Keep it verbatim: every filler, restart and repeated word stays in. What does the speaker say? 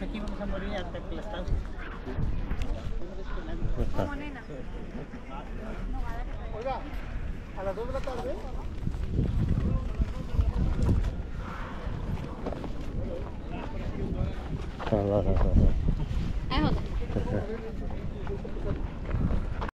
aquí vamos a morir hasta aplastados. Como nena. Oiga, a las dos de la tarde. Ahí, Jota.